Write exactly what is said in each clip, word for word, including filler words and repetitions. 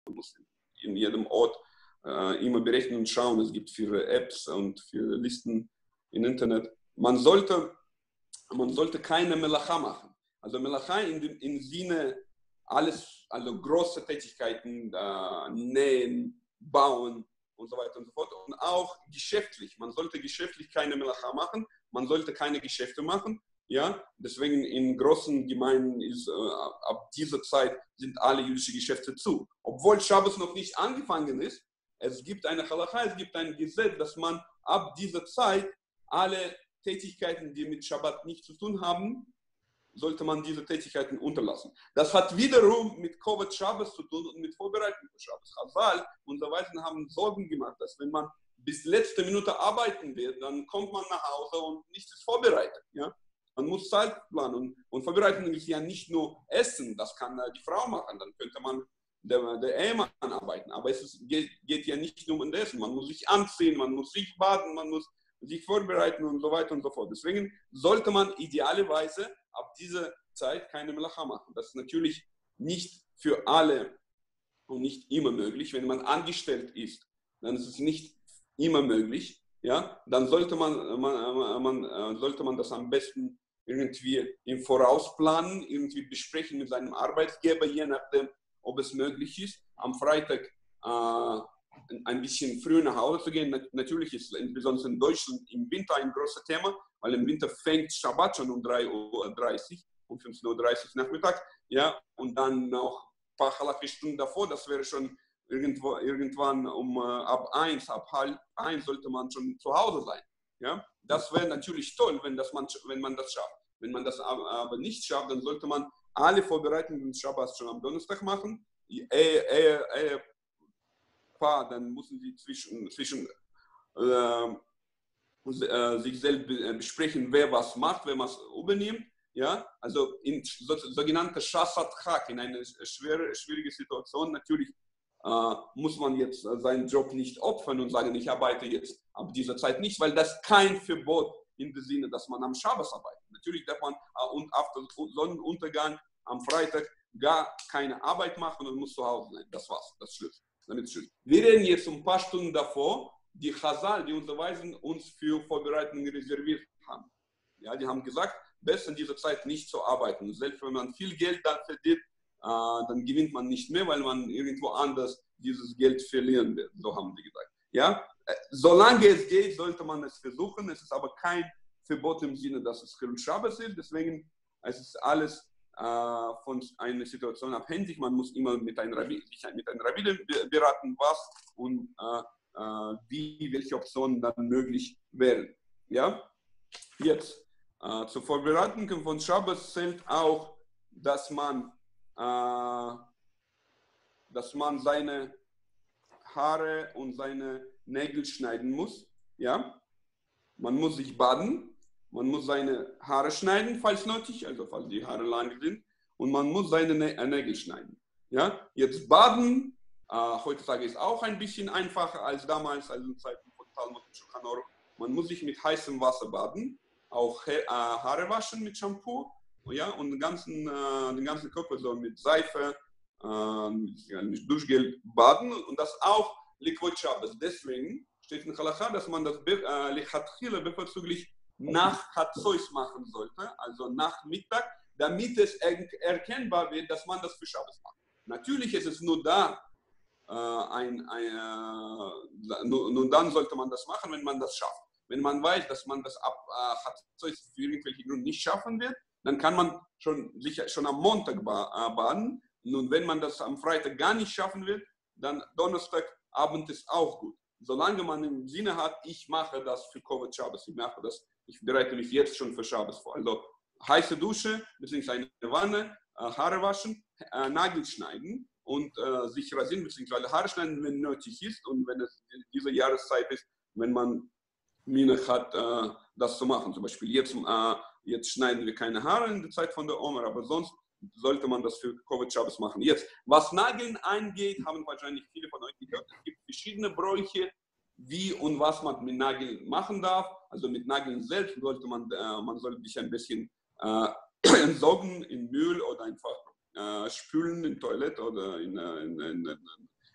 Man muss in jedem Ort äh, immer berechnen und schauen. Es gibt viele Apps und viele Listen im Internet. Man sollte, man sollte keine Melacha machen. Also Melacha in dem im Sinne alles, also große Tätigkeiten, äh, nähen, bauen und so weiter und so fort. Und auch geschäftlich. Man sollte geschäftlich keine Melacha machen. Man sollte keine Geschäfte machen. Ja, deswegen in großen Gemeinden ist äh, ab dieser Zeit sind alle jüdischen Geschäfte zu. Obwohl Schabbos noch nicht angefangen ist, es gibt eine Halacha, es gibt ein Gesetz, dass man ab dieser Zeit alle Tätigkeiten, die mit Schabbat nichts zu tun haben, sollte man diese Tätigkeiten unterlassen. Das hat wiederum mit Kovot Shabbos zu tun und mit Vorbereitung für Shabbos. Chazal und so weiter haben Sorgen gemacht, dass wenn man bis letzte Minute arbeiten wird, dann kommt man nach Hause und nichts ist vorbereitet. Ja? Man muss Zeit planen und, und Vorbereitung ist ja nicht nur Essen, das kann äh, die Frau machen, dann könnte man der, der Ehemann arbeiten. Aber es ist, geht, geht ja nicht nur um das Essen, man muss sich anziehen, man muss sich baden, man muss sich vorbereiten und so weiter und so fort. Deswegen sollte man idealerweise ab dieser Zeit keine Melacha machen. Das ist natürlich nicht für alle und nicht immer möglich. Wenn man angestellt ist, dann ist es nicht immer möglich. Ja? Dann sollte man, man, man, sollte man das am besten irgendwie im Voraus planen, irgendwie besprechen mit seinem Arbeitgeber, je nachdem, ob es möglich ist, am Freitag äh, ein bisschen früher nach Hause zu gehen. Natürlich ist insbesondere in Deutschland im Winter ein großes Thema, weil im Winter fängt Schabbat schon um drei Uhr dreißig, um fünfzehn Uhr dreißig Nachmittag, ja, und dann noch ein paar halbe Stunden davor, das wäre schon irgendwo, irgendwann um äh, ab eins, ab halb eins sollte man schon zu Hause sein, ja. Das wäre natürlich toll, wenn, das man, wenn man das schafft. Wenn man das aber nicht schafft, dann sollte man alle Vorbereitungen des Schabbats schon am Donnerstag machen. Ehe, ehe, ehe Paar, dann müssen sie zwischen, zwischen äh, äh, sich selbst besprechen, wer was macht, wer was übernimmt. Ja? Also in so, sogenannte Shasat Chak, in einer schwere, schwierigen Situation, natürlich äh, muss man jetzt seinen Job nicht opfern und sagen, ich arbeite jetzt ab dieser Zeit nicht, weil das kein Verbot in dem Sinne, dass man am Schabbos arbeitet. Natürlich darf man äh, und auf den Sonnenuntergang am Freitag gar keine Arbeit machen und muss zu Hause sein. Das war's, das ist Schluss. Damit ist Schluss. Wir reden jetzt ein paar Stunden davor, die Chazal, die unterweisen, uns für Vorbereitungen reserviert haben. Ja, die haben gesagt, besser in dieser Zeit nicht zu arbeiten. Und selbst wenn man viel Geld dann verdient, äh, dann gewinnt man nicht mehr, weil man irgendwo anders dieses Geld verlieren wird. So haben die gesagt. Ja? Solange es geht, sollte man es versuchen. Es ist aber kein Verbot im Sinne, dass es Chilul Shabbos ist. Deswegen es ist alles äh, von einer Situation abhängig. Man muss immer mit einem Rabbi, sich mit einem Rabbiner beraten, was und äh, äh, wie, welche Optionen dann möglich wären. Ja? Jetzt, äh, zur Vorbereitung von Shabbos zählt auch, dass man, äh, dass man seine Haare und seine Nägel schneiden muss. Ja? Man muss sich baden, man muss seine Haare schneiden, falls nötig, also falls die Haare lang sind, und man muss seine Nägel schneiden. Ja? Jetzt baden, äh, heutzutage ist auch ein bisschen einfacher als damals, also in Zeiten von Talmud und Shulchan Aruch. Man muss sich mit heißem Wasser baden, auch äh, Haare waschen mit Shampoo, ja? Und den ganzen, äh, den ganzen Körper so mit Seife, äh, mit Duschgel baden und das auch Liquid Shabbos. Deswegen steht in Halacha, dass man das äh, Lechatchila bevorzuglich nach Chatzois machen sollte, also nach Mittag, damit es er erkennbar wird, dass man das für Shabbos macht. Natürlich ist es nur da, äh, ein, ein, äh, nur, nur dann sollte man das machen, wenn man das schafft. Wenn man weiß, dass man das ab äh, Chatzois für irgendwelche Gründe nicht schaffen wird, dann kann man schon, sicher, schon am Montag ba äh, baden. Nun, wenn man das am Freitag gar nicht schaffen wird, dann Donnerstagabend ist auch gut. Solange man im Sinne hat, ich mache das für Kovot Shabbos, ich mache das, ich bereite mich jetzt schon für Shabbos vor. Also heiße Dusche, beziehungsweise eine Wanne, äh, Haare waschen, äh, Nagel schneiden und äh, sich rasieren, beziehungsweise Haare schneiden, wenn nötig ist und wenn es diese Jahreszeit ist, wenn man Minach hat, äh, das zu machen. Zum Beispiel jetzt, äh, jetzt schneiden wir keine Haare in der Zeit von der Omer, aber sonst sollte man das für Kovot Shabbos machen. Jetzt, was Nageln angeht, haben wahrscheinlich viele von euch gehört, es gibt verschiedene Bräuche, wie und was man mit Nageln machen darf. Also mit Nageln selbst sollte man, äh, man sollte sich ein bisschen äh, entsorgen in Müll oder einfach äh, spülen in Toilette oder in, in, in, in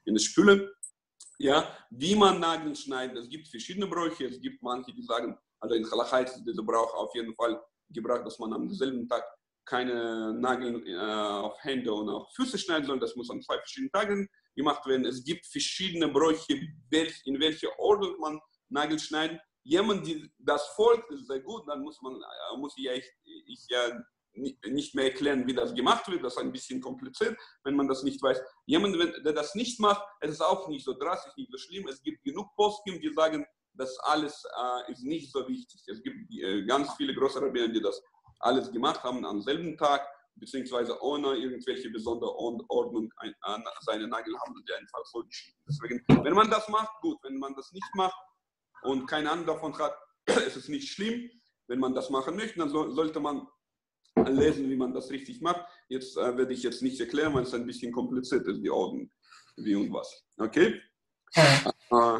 in der Spüle. Ja, wie man Nageln schneidet, es gibt verschiedene Bräuche, es gibt manche, die sagen, also in Halachai ist dieser Brauch auf jeden Fall gebracht, dass man am selben Tag keine Nageln äh, auf Hände und auf Füße schneiden soll, das muss an zwei verschiedenen Tagen gemacht werden. Es gibt verschiedene Bräuche, welch, in welcher Ordnung man Nagel schneidet. Jemand, die das folgt, ist sehr gut, dann muss man, muss ich, ich, ich ja nicht mehr erklären, wie das gemacht wird. Das ist ein bisschen kompliziert, wenn man das nicht weiß. Jemand, der das nicht macht, es ist auch nicht so drastisch, nicht so schlimm. Es gibt genug Poskim, die sagen, das alles äh, ist nicht so wichtig. Es gibt äh, ganz viele große Rabbiner, die das alles gemacht haben am selben Tag, beziehungsweise ohne irgendwelche besondere Ordnung ein, äh, seine Nagel haben die einfach so geschrieben. Deswegen, wenn man das macht, gut. Wenn man das nicht macht und keine Ahnung davon hat, ist es nicht schlimm. Wenn man das machen möchte, dann so, sollte man lesen, wie man das richtig macht. Jetzt äh, werde ich jetzt nicht erklären, weil es ein bisschen kompliziert ist, die Ordnung, wie und was. Okay? Äh,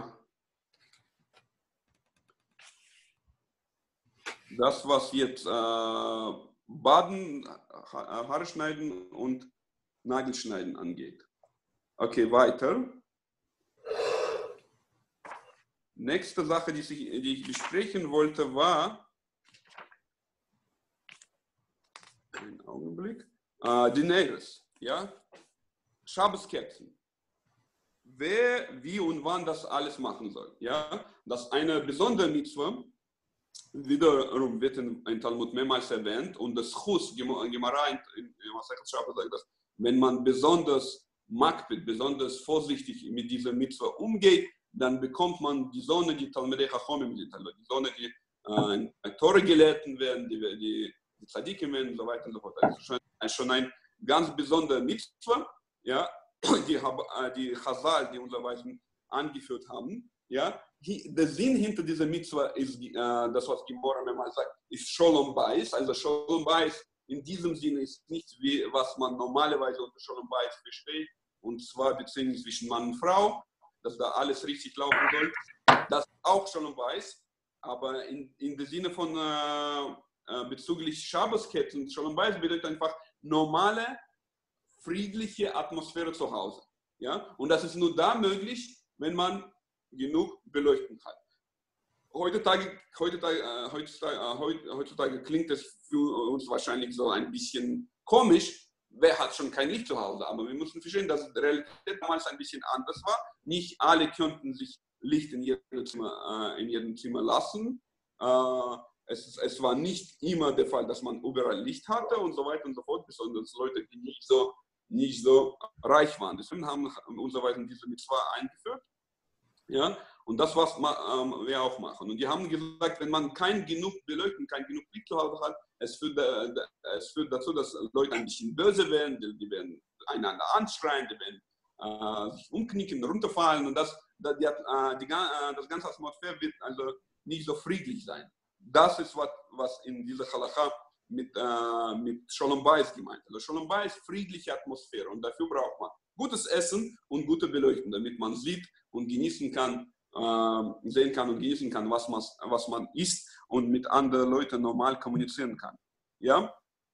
das, was jetzt äh, Baden, ha Haare schneiden und Nagelschneiden angeht. Okay, weiter. Nächste Sache, die ich, die ich besprechen wollte, war einen Augenblick. Äh, die Nägels, ja? Schabbeskerzen. Wer, wie und wann das alles machen soll, ja? Das ist eine besondere Mitzvah. Wiederum wird in, in Talmud mehrmals erwähnt und das Chus, Gemara in, in, in Masechet Shabbat sagt das, wenn man besonders makbid, besonders vorsichtig mit dieser Mitzvah umgeht, dann bekommt man die Sonne, die Talmidei Chachomim sind, also die Sonne, die äh, Tore gelehrten werden, die, die die Tzadikim und so weiter und so fort. Also schon, schon ein ganz besonderer Mitzvah, ja, die, die Chazal, die unsere Weisen angeführt haben. Ja. Der Sinn hinter dieser Mitzvah ist, äh, das, was Gemara mehrmals sagt, ist Sholom Bayis. Also Sholom Bayis in diesem Sinne ist nicht, wie, was man normalerweise unter Sholom Bayis versteht, und zwar Beziehungen zwischen Mann und Frau, dass da alles richtig laufen soll. Das ist auch Sholom Bayis, aber in, in dem Sinne von äh, bezüglich Schabbesketten, Sholom Bayis bedeutet einfach normale, friedliche Atmosphäre zu Hause. Ja? Und das ist nur da möglich, wenn man genug Beleuchtung hat. Heutzutage, heutzutage, äh, heutzutage, äh, heutzutage klingt es für uns wahrscheinlich so ein bisschen komisch. Wer hat schon kein Licht zu Hause? Aber wir müssen verstehen, dass die Realität damals ein bisschen anders war. Nicht alle könnten sich Licht in jedem Zimmer, äh, in jedem Zimmer lassen. Äh, Es, es war nicht immer der Fall, dass man überall Licht hatte und so weiter und so fort, besonders Leute, die nicht so, nicht so reich waren. Deswegen haben unsere Weisen diese Mitzvah eingeführt. Ja? Und das, was ähm, wir auch machen. Und die haben gesagt, wenn man kein genug Beleuchtung, kein genug Licht zu Hause hat, es führt, äh, es führt dazu, dass Leute ein bisschen böse werden, die, die werden einander anschreien, die werden äh, sich umknicken, runterfallen. Und das, die, äh, die, äh, das ganze Atmosphäre wird also nicht so friedlich sein. Das ist, was, was in dieser Halacha mit, äh, mit Sholom Bayis gemeint ist. Also Sholom Bayis ist friedliche Atmosphäre und dafür braucht man gutes Essen und gute Beleuchtung, damit man sieht und genießen kann, äh, sehen kann und genießen kann, was man, was man isst und mit anderen Leuten normal kommunizieren kann. Ja?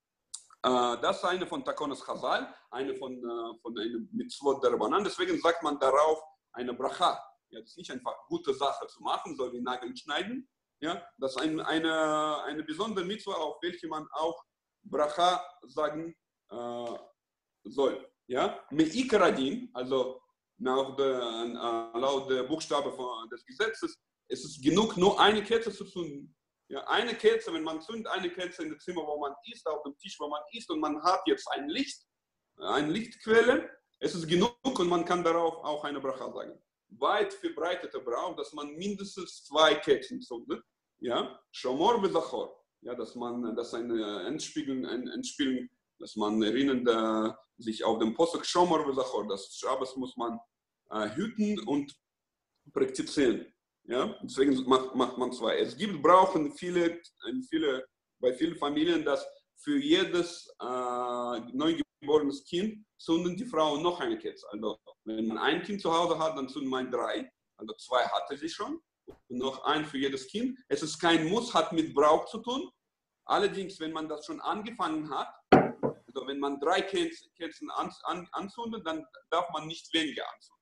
Äh, das ist eine von Takonas Chazal, eine von, äh, von einem Mitzvot der Rabbanan. Deswegen sagt man darauf eine Bracha. Ja, das ist nicht einfach gute Sache zu machen, so wie Nageln schneiden. Ja, das ist ein, eine, eine besondere Mitzvah, auf welche man auch Bracha sagen äh, soll. Ja, Me'ikradin, also nach der, äh, laut der Buchstabe von, des Gesetzes, ist es genug, nur eine Kerze zu zünden. Ja, eine Kerze, wenn man zündet, eine Kerze in dem Zimmer, wo man isst, auf dem Tisch, wo man isst, und man hat jetzt ein Licht, eine Lichtquelle, es ist genug und man kann darauf auch eine Bracha sagen. Weit verbreiteter Brauch, dass man mindestens zwei Kerzen zündet. Ja, Shomor bezachor, ja, dass man, das ein Endspiegeln, ein Endspielen, dass man erinnert äh, sich auf den Posuk Shomor bezachor, das Schabbos muss man äh, hüten und praktizieren. Ja, deswegen macht, macht man zwei. Es gibt brauchen viele, viele, bei vielen Familien, dass für jedes äh, neugeborenes Kind zünden die Frauen noch eine Kerze. Also wenn man ein Kind zu Hause hat, dann zünden man drei. Also zwei hatte sie schon. Und noch ein für jedes Kind. Es ist kein Muss, hat mit Brauch zu tun. Allerdings, wenn man das schon angefangen hat, also wenn man drei Kerzen an, an, anzündet, dann darf man nicht weniger anzünden.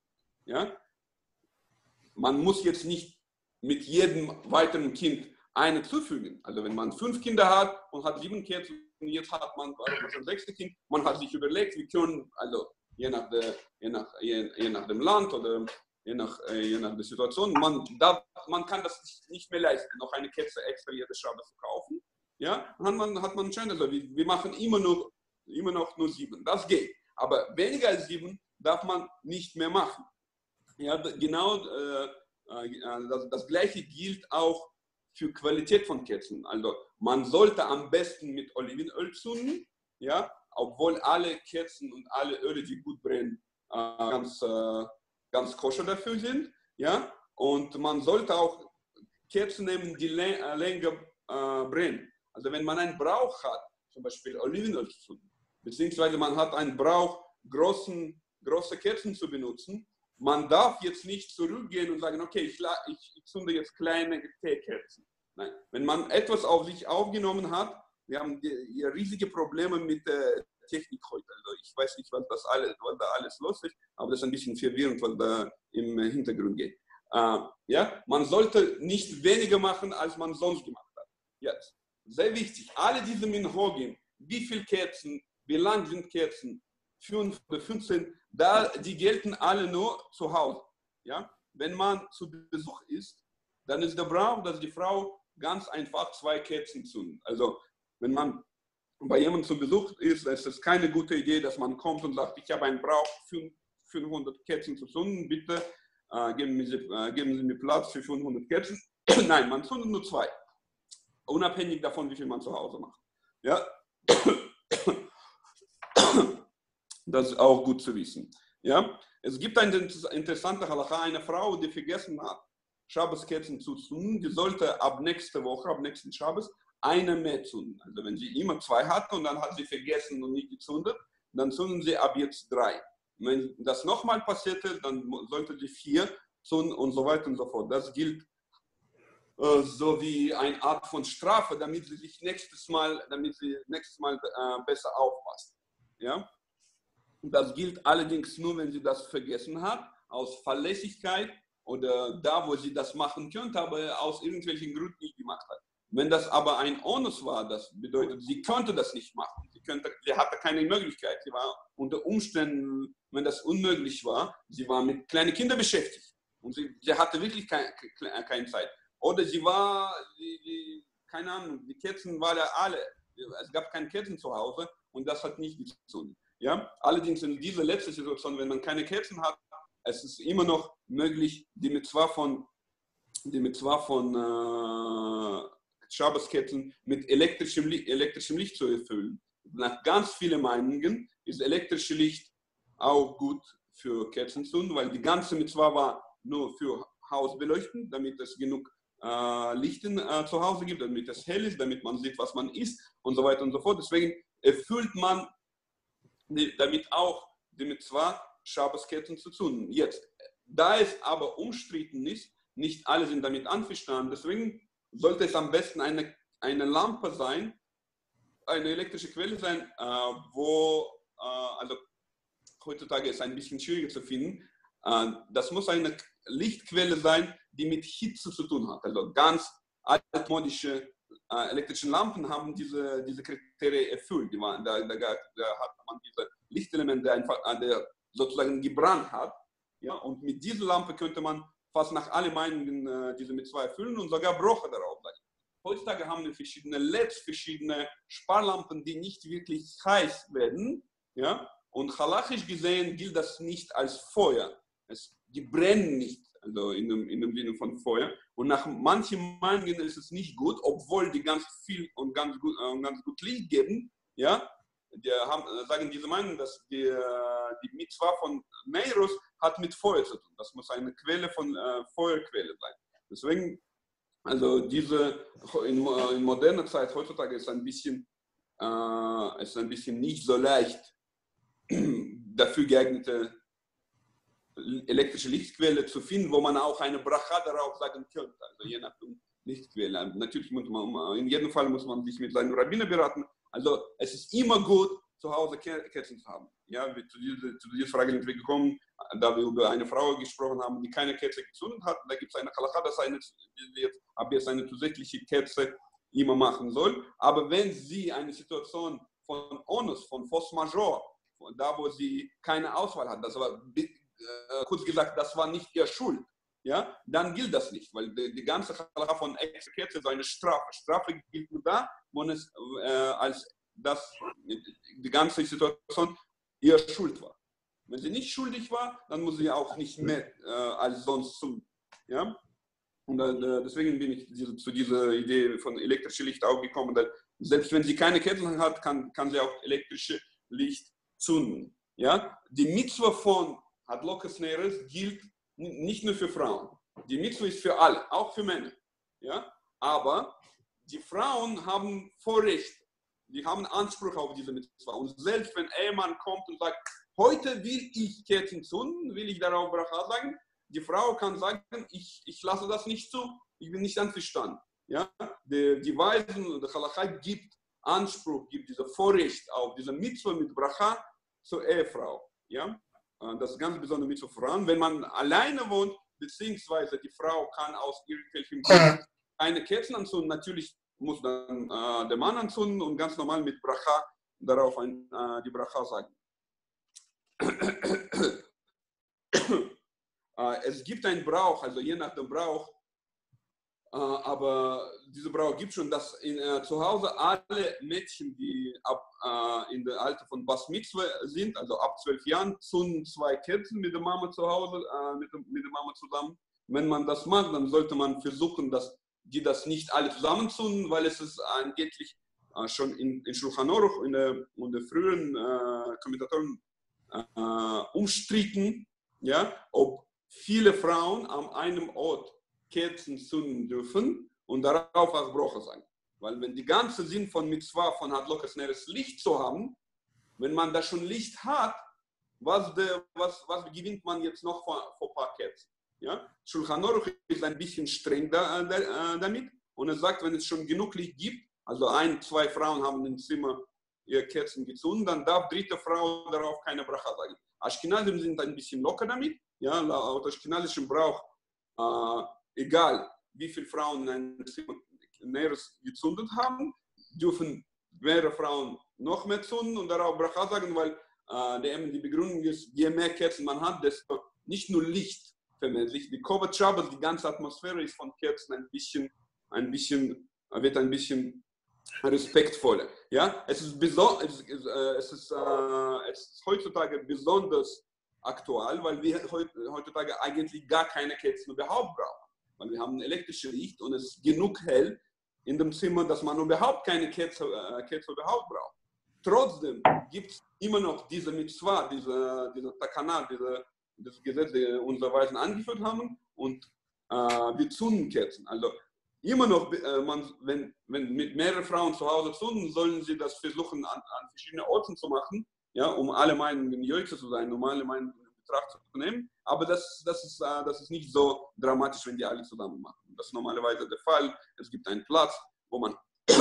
Ja? Man muss jetzt nicht mit jedem weiteren Kind eine zufügen. Also wenn man fünf Kinder hat und hat sieben Kerzen, und jetzt hat man das sechste Kind, man hat sich überlegt, wir können, also je nach, der, je nach, je, je nach dem Land oder je nach, je nach der Situation, man, darf, man kann das nicht mehr leisten, noch eine Kerze extra jede Schabbos zu kaufen. Ja, dann hat man, hat man entschieden, also wir, wir machen immer noch, immer noch nur sieben. Das geht. Aber weniger als sieben darf man nicht mehr machen. Ja, genau äh, äh, das, das Gleiche gilt auch für Qualität von Kerzen. Also man sollte am besten mit Olivenöl zünden, ja, obwohl alle Kerzen und alle Öle, die gut brennen, äh, ganz, äh, ganz koscher dafür sind. Ja, und man sollte auch Kerzen nehmen, die länger äh, brennen. Also wenn man einen Brauch hat, zum Beispiel Olivenöl zu zünden, beziehungsweise man hat einen Brauch, großen, große Kerzen zu benutzen, man darf jetzt nicht zurückgehen und sagen, okay, ich, ich, ich zünde jetzt kleine Teekerzen. Nein, wenn man etwas auf sich aufgenommen hat, wir haben die, die riesige Probleme mit der Technik heute. Also ich weiß nicht, was, das alles, was da alles los ist, aber das ist ein bisschen verwirrend, was da im Hintergrund geht. Äh, ja, man sollte nicht weniger machen, als man sonst gemacht hat. Jetzt, sehr wichtig, alle diese Minhogim, wie viele Kerzen, wie lang sind Kerzen, fünf oder fünfzehn, da, die gelten alle nur zu Hause. Ja? Wenn man zu Besuch ist, dann ist der Brauch, dass die Frau ganz einfach zwei Kerzen zündet. Also wenn man bei jemandem zu Besuch ist, ist es keine gute Idee, dass man kommt und sagt, ich habe einen Brauch, fünfhundert Kerzen zu zünden, bitte äh, geben, Sie, äh, geben Sie mir Platz für fünfhundert Kerzen. Nein, man zündet nur zwei. Unabhängig davon, wie viel man zu Hause macht. Ja? Das ist auch gut zu wissen. Ja? Es gibt eine interessante Halacha, eine Frau, die vergessen hat, Schabbos-Kerzen zu zünden, die sollte ab nächster Woche, ab nächsten Schabbos, eine mehr zünden. Also wenn sie immer zwei hatte und dann hat sie vergessen und nicht gezündet, dann zünden sie ab jetzt drei. Und wenn das nochmal passierte, dann sollte sie vier zünden und so weiter und so fort. Das gilt äh, so wie eine Art von Strafe, damit sie sich nächstes Mal, damit sie nächstes Mal äh, besser aufpasst. Ja? Das gilt allerdings nur, wenn sie das vergessen hat, aus Verlässlichkeit oder da, wo sie das machen könnte, aber aus irgendwelchen Gründen nicht gemacht hat. Wenn das aber ein Onus war, das bedeutet, sie konnte das nicht machen. Sie, könnte, sie hatte keine Möglichkeit. Sie war unter Umständen, wenn das unmöglich war, sie war mit kleinen Kindern beschäftigt. Und sie, sie hatte wirklich keine, keine Zeit. Oder sie war, die, die, keine Ahnung, die Kerzen waren ja alle. Es gab keine Kerzen zu Hause und das hat nicht gezündet. Ja? Allerdings in dieser letzten Situation, wenn man keine Kerzen hat, es ist immer noch möglich, die Mitzvah von, die Mitzvah von äh, Schabbos-Kerzen mit elektrischem Licht, elektrischem Licht zu erfüllen. Nach ganz vielen Meinungen ist elektrisches Licht auch gut für Kerzenzünden, weil die ganze Mitzvah war nur für Hausbeleuchten, damit es genug äh, Licht äh, zu Hause gibt, damit es hell ist, damit man sieht, was man isst und so weiter und so fort. Deswegen erfüllt man die, damit auch die Mitzvah, Schabbos-Kerzen zu zünden. Jetzt, da es aber umstritten ist, nicht alle sind damit einverstanden, deswegen sollte es am besten eine, eine Lampe sein, eine elektrische Quelle sein, äh, wo, äh, also heutzutage ist es ein bisschen schwieriger zu finden, äh, das muss eine Lichtquelle sein, die mit Hitze zu tun hat. Also ganz altmodische äh, elektrische Lampen haben diese, diese Kriterien erfüllt. Die waren, da, da, da hat man diese Lichtelemente, der, einfach, der sozusagen gebrannt hat. Ja? Und mit dieser Lampe könnte man fast nach allen Meinungen äh, diese Mitzvah erfüllen und sogar Broche darauf sagen. Heutzutage haben wir verschiedene L E Ds, verschiedene Sparlampen, die nicht wirklich heiß werden. Ja? Und halachisch gesehen gilt das nicht als Feuer. Es, die brennen nicht, also in dem, in dem Sinne von Feuer. Und nach manchen Meinungen ist es nicht gut, obwohl die ganz viel und ganz gut, äh, ganz gut Licht geben. Ja? Die haben, sagen diese Meinung, dass die, die Mitzvah von Neirus hat mit Feuer zu tun. Das muss eine Quelle von äh, Feuerquelle sein. Deswegen, also diese in, in moderner Zeit heutzutage ist ein bisschen, äh, ist ein bisschen nicht so leicht dafür geeignete elektrische Lichtquelle zu finden, wo man auch eine Bracha darauf sagen könnte. Also je nach Lichtquelle. Natürlich muss man, in jedem Fall muss man sich mit seinem Rabbiner beraten. Also es ist immer gut, zu Hause Kerzen zu haben. Ja, wir zu dieser, zu dieser Frage sind wir gekommen, da wir über eine Frau gesprochen haben, die keine Kerze gezündet hat. Da gibt es eine Halakha, dass eine, jetzt, ab jetzt eine zusätzliche Kerze immer machen soll. Aber wenn sie eine Situation von Onus, von Force Majeure, von da wo sie keine Auswahl hat, das war, äh, kurz gesagt, das war nicht ihre Schuld, ja, dann gilt das nicht, weil die, die ganze Halakha von extra Kerze ist eine Strafe. Strafe gilt nur da, wo es äh, als das, die ganze Situation ihre Schuld war. Wenn sie nicht schuldig war, dann muss sie auch nicht mehr äh, als sonst tun. Ja? Und äh, deswegen bin ich diese, zu dieser Idee von elektrischem Licht auch gekommen, dass selbst wenn sie keine Kerzen hat, kann, kann sie auch elektrische Licht zünden. Ja? Die Mitzwa von Hadlokes Neres gilt nicht nur für Frauen. Die Mitzwa ist für alle, auch für Männer. Ja? Aber die Frauen haben Vorrecht. Die haben Anspruch auf diese Mitzwa. Und selbst wenn ein Ehemann kommt und sagt, heute will ich Kerzen zünden, will ich darauf Bracha sagen, die Frau kann sagen, ich, ich lasse das nicht zu, ich bin nicht einverstanden. Ja? Die, die Weisen, der Halakha gibt Anspruch, gibt diese Vorrecht auf diese Mitzwa mit Bracha zur Ehefrau. Ja? Das ist ganz besondere Mitzwa für Frauen. Wenn man alleine wohnt, beziehungsweise die Frau kann aus irgendwelchen Gründen keine Kerzen anzünden, natürlich muss dann äh, der Mann anzünden und ganz normal mit Bracha darauf ein, äh, die Bracha sagen. äh, es gibt einen Brauch, also je nach dem Brauch, äh, aber dieser Brauch gibt schon, dass in, äh, zu Hause alle Mädchen, die ab, äh, in der Alter von Bas Mitzvah sind, also ab zwölf Jahren, zünden zwei Kerzen mit der Mama zu Hause, äh, mit, mit der Mama zusammen. Wenn man das macht, dann sollte man versuchen, dass die das nicht alle zusammenzünden, weil es ist angeblich äh, schon in, in Shulchan Aruch, in der, in der früheren äh, Kommentatoren äh, umstritten, ja, ob viele Frauen an einem Ort Kerzen zünden dürfen und darauf auch Bracha sagen. Weil wenn die ganze Sinn von Mitzvah, von Hadlokes Neres Licht zu haben, wenn man da schon Licht hat, was, de, was, was gewinnt man jetzt noch vor, vor ein paar Kerzen? Ja? Shulchan Aruch ist ein bisschen streng da, da, damit und er sagt, wenn es schon genug Licht gibt, also ein, zwei Frauen haben im Zimmer ihre Kerzen gezündet, dann darf dritte Frau darauf keine Bracha sagen. Aschkenazim sind ein bisschen locker damit, ja, laut aschkenazischem Brauch, äh, egal wie viele Frauen in einem Zimmer Näheres gezündet haben, dürfen mehrere Frauen noch mehr zünden und darauf Bracha sagen, weil äh, die Begründung ist, je mehr Kerzen man hat, desto nicht nur Licht vermehrlich. Die Kovat Shabbos, die ganze Atmosphäre ist von Kerzen ein bisschen, ein bisschen, wird ein bisschen respektvoller. Ja? Es ist, beso- es ist, äh, es ist, äh, es ist heutzutage besonders aktuell, weil wir heutzutage eigentlich gar keine Kerzen überhaupt brauchen. Weil wir haben ein elektrisches Licht und es ist genug hell in dem Zimmer, dass man überhaupt keine Kerze, äh, Kerze überhaupt braucht. Trotzdem gibt es immer noch diese Mitzvah, diese, diese Takana, diese das Gesetz, das unsere Weisen angeführt haben, und äh, wir zünden Kerzen. Also immer noch, äh, man, wenn, wenn mit mehreren Frauen zu Hause zünden, sollen sie das versuchen, an, an verschiedenen Orten zu machen, ja, um alle Meinungen Jöchse zu sein, um alle Meinungen in Betracht zu nehmen. Aber das, das, ist, äh, das ist nicht so dramatisch, wenn die alle zusammen machen. Das ist normalerweise der Fall. Es gibt einen Platz, wo man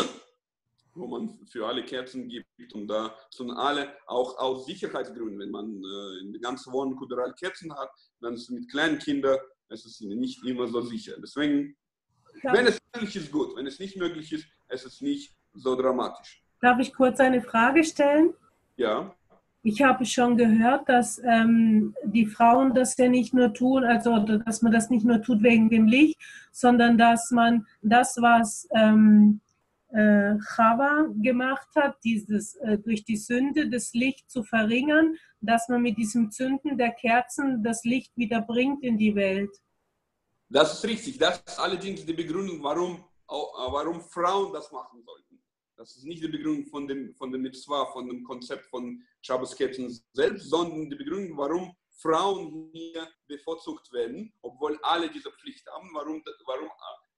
wo man für alle Kerzen gibt und da sind alle, auch aus Sicherheitsgründen, wenn man äh, in der ganzen Wohnung überall Kerzen hat, dann ist es mit kleinen Kindern, es ist nicht immer so sicher. Deswegen, ja. Wenn es möglich ist, gut, wenn es nicht möglich ist, es ist nicht so dramatisch. Darf ich kurz eine Frage stellen? Ja. Ich habe schon gehört, dass ähm, die Frauen das ja nicht nur tun, also dass man das nicht nur tut wegen dem Licht, sondern dass man das, was ähm, Äh, Chava gemacht hat, dieses, äh, durch die Sünde das Licht zu verringern, dass man mit diesem Zünden der Kerzen das Licht wieder bringt in die Welt. Das ist richtig. Das ist allerdings die Begründung, warum, warum Frauen das machen sollten. Das ist nicht die Begründung von dem, von dem Mitzvah, von dem Konzept von Shabbos-Kerzen selbst, sondern die Begründung, warum Frauen hier bevorzugt werden, obwohl alle diese Pflicht haben, warum, warum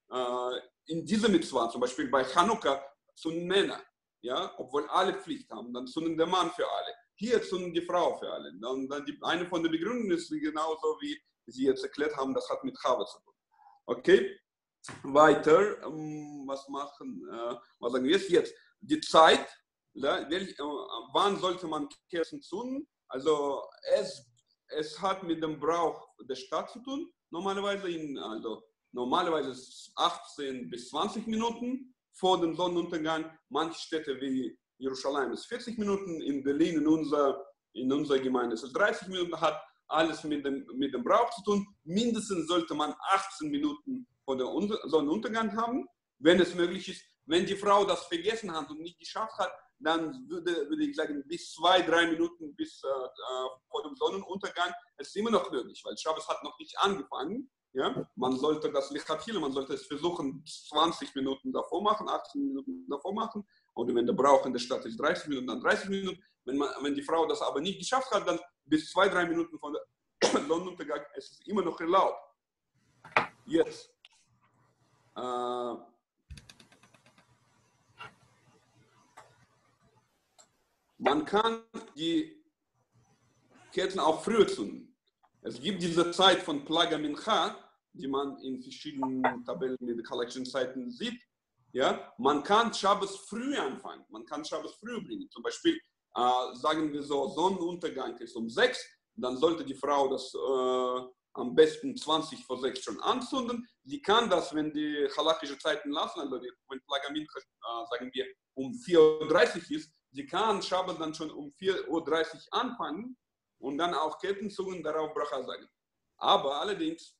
in dieser Mitzvah, zum Beispiel bei Chanukka, zünden Männer, ja, obwohl alle Pflicht haben, dann zünden der Mann für alle. Hier zünden die Frau für alle. Dann, dann die, eine von den Begründungen ist genauso, wie Sie jetzt erklärt haben, das hat mit Chava zu tun. Okay, weiter, ähm, was machen, äh, was sagen wir jetzt? Jetzt, die Zeit, wann sollte man Kerzen zünden? Also es, es hat mit dem Brauch der Stadt zu tun. Normalerweise, in, also normalerweise achtzehn bis zwanzig Minuten vor dem Sonnenuntergang. Manche Städte wie Jerusalem ist vierzig Minuten, in Berlin, in unserer, in unserer Gemeinde ist es dreißig Minuten, hat alles mit dem, mit dem Brauch zu tun. Mindestens sollte man achtzehn Minuten vor dem Sonnenuntergang haben, wenn es möglich ist. Wenn die Frau das vergessen hat und nicht geschafft hat, dann würde, würde ich sagen, bis zwei, drei Minuten bis äh, vor dem Sonnenuntergang ist immer noch möglich, weil Schabbos hat noch nicht angefangen. Ja? Man sollte das Lichatchila, man sollte es versuchen, zwanzig Minuten davor machen, achtzehn Minuten davor machen. Oder wenn der Brauch in der Stadt ist, dreißig Minuten, dann dreißig Minuten. Wenn, man, wenn die Frau das aber nicht geschafft hat, dann bis zwei, drei Minuten vor dem Sonnenuntergang ist es immer noch erlaubt. Jetzt. Äh, Man kann die Kerzen auch früher zünden. Es gibt diese Zeit von Plaga Mincha, die man in verschiedenen Tabellen mit den Collection Zeiten sieht. Ja? Man kann Schabbos früh anfangen, man kann Schabbos früh bringen. Zum Beispiel, äh, sagen wir so, Sonnenuntergang ist um sechs, dann sollte die Frau das äh, am besten zwanzig vor sechs schon anzünden. Sie kann das, wenn die halachische Zeiten lassen, also die, wenn Plaga Mincha, äh, sagen wir, um vier Uhr dreißig ist, sie kann Schabbos dann schon um vier Uhr dreißig anfangen und dann auch Ketten zünden, darauf Bracha sagen. Aber allerdings,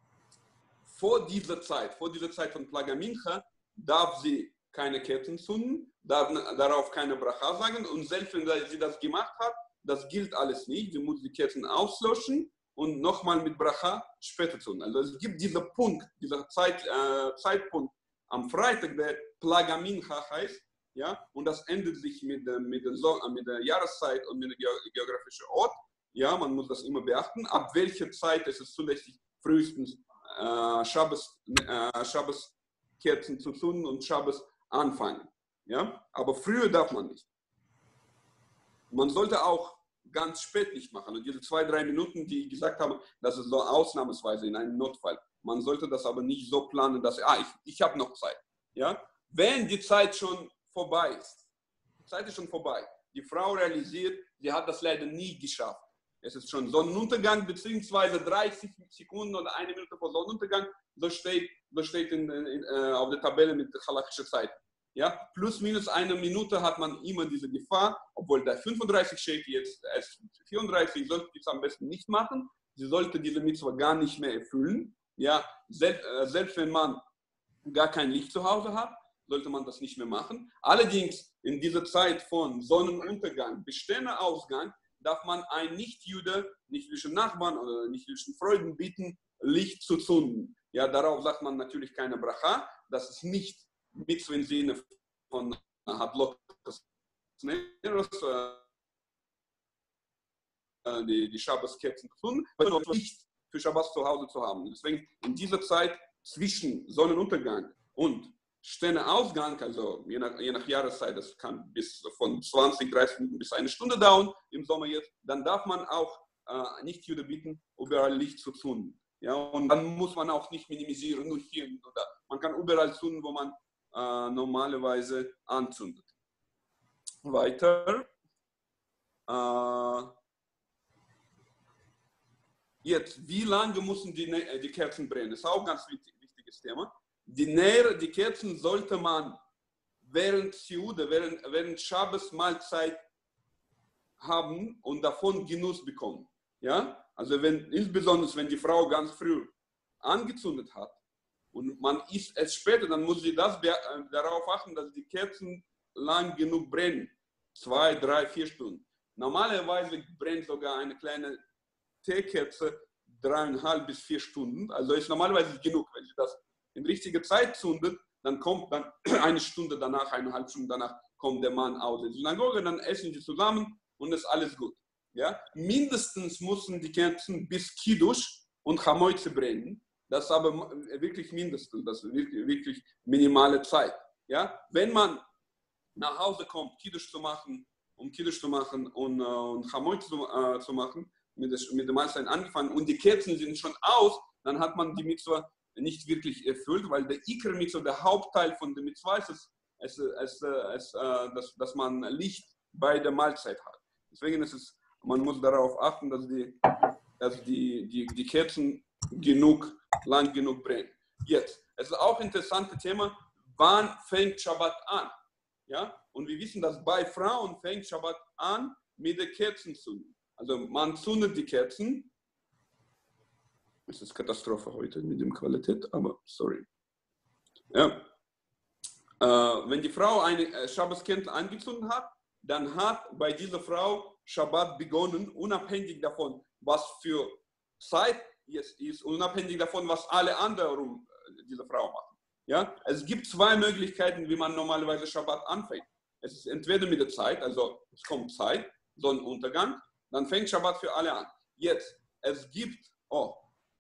vor dieser Zeit, vor dieser Zeit von Plaga Mincha, darf sie keine Ketten zünden, darf darauf keine Bracha sagen und selbst wenn sie das gemacht hat, das gilt alles nicht. Sie muss die Ketten auslöschen und nochmal mit Bracha später zünden. Also es gibt diesen Punkt, dieser Zeit, äh, Zeitpunkt am Freitag, der Plaga Mincha heißt. Ja, und das endet sich mit, mit, den so mit der Jahreszeit und mit dem geografischen Ort. Ja, man muss das immer beachten. Ab welcher Zeit ist es zulässig, frühestens äh, Schabbos, äh, Schabbos-Kerzen zu zünden und Schabbos anfangen. Ja, aber früher darf man nicht. Man sollte auch ganz spät nicht machen. Und diese zwei, drei Minuten, die ich gesagt habe, das ist so ausnahmsweise in einem Notfall. Man sollte das aber nicht so planen, dass, ah, ich, ich habe noch Zeit. Ja, wenn die Zeit schon vorbei ist. Die Zeit ist schon vorbei. Die Frau realisiert, sie hat das leider nie geschafft. Es ist schon Sonnenuntergang, beziehungsweise dreißig Sekunden oder eine Minute vor Sonnenuntergang, so steht, so steht in, in, äh, auf der Tabelle mit halachischer Zeit. Ja? Plus minus eine Minute hat man immer diese Gefahr, obwohl da fünfunddreißig steht, jetzt ist vierunddreißig, sollte sie es am besten nicht machen. Sie sollte diese Mitzvah gar nicht mehr erfüllen. Ja? Selbst, äh, selbst wenn man gar kein Licht zu Hause hat, sollte man das nicht mehr machen. Allerdings in dieser Zeit von Sonnenuntergang bis Sternenausgang darf man einen Nicht-Jude, nicht-jüdischen Nachbarn oder nicht-jüdischen Freunden bitten, Licht zu zünden. Ja, darauf sagt man natürlich keine Bracha. Das ist nicht mit im Sinne von Hadlok die, die Schabbos-Kerzen zu tun, sondern Licht für Schabbos zu Hause zu haben. Deswegen in dieser Zeit zwischen Sonnenuntergang und Sterneausgang, also je nach, je nach Jahreszeit, das kann bis von zwanzig, dreißig Minuten bis eine Stunde dauern, im Sommer jetzt, dann darf man auch äh, Nicht-Jude bitten, überall Licht zu zünden. Ja, und dann muss man auch nicht minimisieren, nur hier und da. Man kann überall zünden, wo man äh, normalerweise anzündet. Weiter. Äh, jetzt, wie lange müssen die, die Kerzen brennen? Das ist auch ein ganz wichtig, wichtiges Thema. Die Nähe, die Kerzen sollte man während Seude, während, während Schabbos Mahlzeit haben und davon Genuss bekommen. Ja? Also wenn, insbesondere wenn die Frau ganz früh angezündet hat und man isst es später, dann muss sie das darauf achten, dass die Kerzen lang genug brennen. Zwei, drei, vier Stunden. Normalerweise brennt sogar eine kleine Teekerze dreieinhalb bis vier Stunden. Also ist normalerweise genug, wenn sie das in richtiger Zeit zündet, dann kommt dann eine Stunde danach, eineinhalb Stunden danach, kommt der Mann aus der Synagoge, dann essen sie zusammen und ist alles gut. Ja? Mindestens müssen die Kerzen bis Kiddush und Chamoitze brennen. Das ist aber wirklich mindestens, das ist wirklich, wirklich minimale Zeit. Ja? Wenn man nach Hause kommt, Kiddush zu machen, um Kiddush zu machen und, und Chamoitze zu, äh, zu machen, mit der, mit der Mahlzeit angefangen und die Kerzen sind schon aus, dann hat man die Mitzvah nicht wirklich erfüllt, weil der Iker-Mitzvah, der Hauptteil von der Mitzvah ist es, es, es, es, dass, dass man Licht bei der Mahlzeit hat. Deswegen ist es, man muss darauf achten, dass die, dass die, die, die Kerzen genug, lang genug brennen. Jetzt, es ist auch ein interessantes Thema, wann fängt Schabbat an? Ja? Und wir wissen, dass bei Frauen fängt Schabbat an mit der Kerzenzündung. Also man zündet die Kerzen. Es ist Katastrophe heute mit der Qualität, aber sorry. Ja. Äh, wenn die Frau eine äh, Schabbatskerze angezündet hat, dann hat bei dieser Frau Schabbat begonnen, unabhängig davon, was für Zeit es ist, unabhängig davon, was alle anderen äh, diese Frau machen. Ja? Es gibt zwei Möglichkeiten, wie man normalerweise Schabbat anfängt. Es ist entweder mit der Zeit, also es kommt Zeit, Sonnenuntergang, dann fängt Schabbat für alle an. Jetzt, es gibt, oh,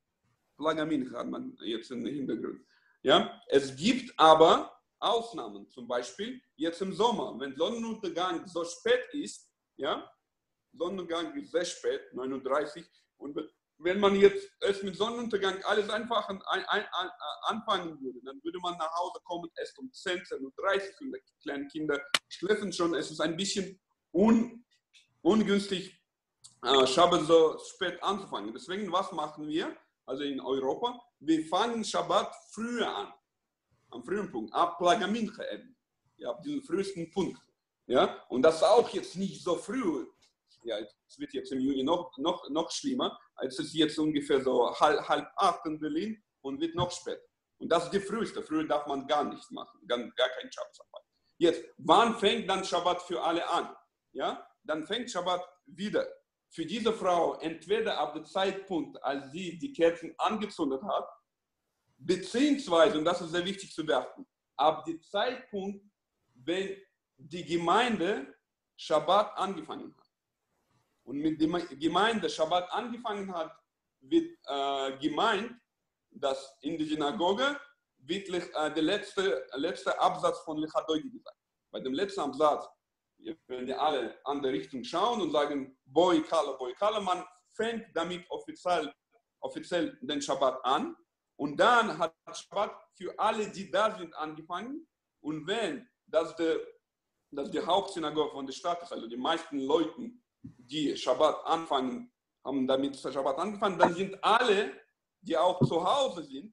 Plagamin hat man jetzt im Hintergrund. Ja? Es gibt aber Ausnahmen, zum Beispiel jetzt im Sommer, wenn Sonnenuntergang so spät ist, ja, Sonnenuntergang ist sehr spät, neun Uhr dreißig, und wenn man jetzt erst mit Sonnenuntergang alles einfach ein, ein, ein, ein, anfangen würde, dann würde man nach Hause kommen erst um zehn Uhr dreißig und die kleinen Kinder schläfen schon. Es ist ein bisschen un, ungünstig, äh, Schabbat so spät anzufangen. Deswegen, was machen wir? Also in Europa, wir fangen Schabbat früher an. Am frühen Punkt, ab Plagamincha eben, ja, ab diesem frühesten Punkt. Ja? Und das ist auch jetzt nicht so früh. Ja, es wird jetzt im Juni noch, noch, noch schlimmer. Es ist jetzt ungefähr so halb, halb acht in Berlin und wird noch später. Und das ist die früheste. Früher darf man gar nichts machen, gar, gar keinen Schabbat. Jetzt, wann fängt dann Schabbat für alle an? Ja? Dann fängt Schabbat wieder für diese Frau entweder ab dem Zeitpunkt, als sie die Kerzen angezündet hat, beziehungsweise, und das ist sehr wichtig zu beachten, ab dem Zeitpunkt, wenn die Gemeinde Schabbat angefangen hat. Und mit der Gemeinde Schabbat angefangen hat, wird äh, gemeint, dass in der Synagoge wird äh, der letzte, letzte Absatz von Lechadoidi gesagt. Bei dem letzten Absatz, wenn wir alle an der Richtung schauen und sagen, Boi Kala, Boi Kala, man fängt damit offiziell, offiziell den Schabbat an. Und dann hat Schabbat für alle, die da sind, angefangen. Und wenn das die, das die Hauptsynagoge von der Stadt ist, also die meisten Leute, die Schabbat anfangen, haben damit Schabbat angefangen, dann sind alle, die auch zu Hause sind,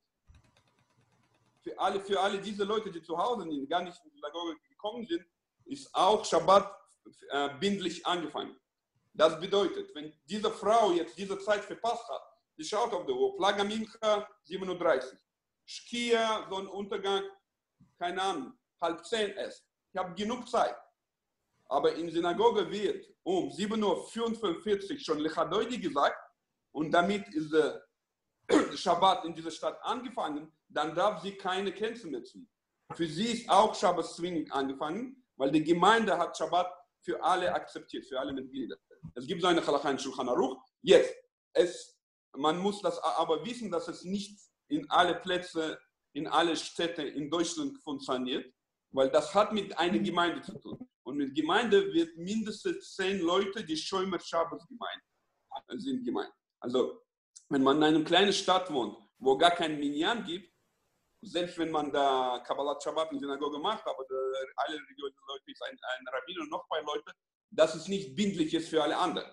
für alle, für alle diese Leute, die zu Hause sind, gar nicht in die Synagoge gekommen sind, ist auch Schabbat äh, bindlich angefangen. Das bedeutet, wenn diese Frau jetzt diese Zeit verpasst hat, die schaut auf die Uhr, Plagamincha sieben Uhr dreißig, Shkia, Sonnenuntergang, keine Ahnung, halb zehn erst. Ich habe genug Zeit. Aber in der Synagoge wird um sieben Uhr fünfundvierzig schon Lechadoidi gesagt und damit ist der Schabbat in dieser Stadt angefangen, dann darf sie keine Kerzen mehr ziehen. Für sie ist auch Schabbat zwingend angefangen, weil die Gemeinde hat Schabbat für alle akzeptiert, für alle Mitglieder. Es gibt so eine Halacha in Shulchan Aruch. Jetzt, es, man muss das aber wissen, dass es nicht in alle Plätze, in alle Städte in Deutschland funktioniert, weil das hat mit einer Gemeinde zu tun. Und mit Gemeinde wird mindestens zehn Leute, die Shomer Shabbos gemeint sind, gemeint. Also, wenn man in einer kleinen Stadt wohnt, wo gar kein Minyan gibt, selbst wenn man da Kabbalat Shabbat in der Synagoge macht, aber der, alle religiösen Leute ist ein, ein Rabbiner und noch ein paar Leute, das ist nicht bindlich ist für alle anderen.